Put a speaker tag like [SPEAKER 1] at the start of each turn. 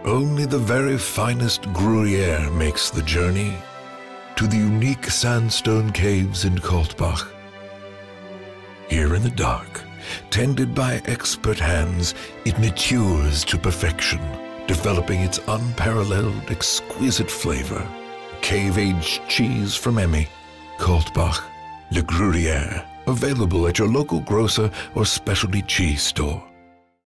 [SPEAKER 1] Only the very finest Gruyere makes the journey to the unique sandstone caves in Kaltbach. Here in the dark, tended by expert hands, it matures to perfection, developing its unparalleled, exquisite flavor. Cave-aged cheese from Emmi, Kaltbach, Le Gruyere, available at your local grocer or specialty cheese store.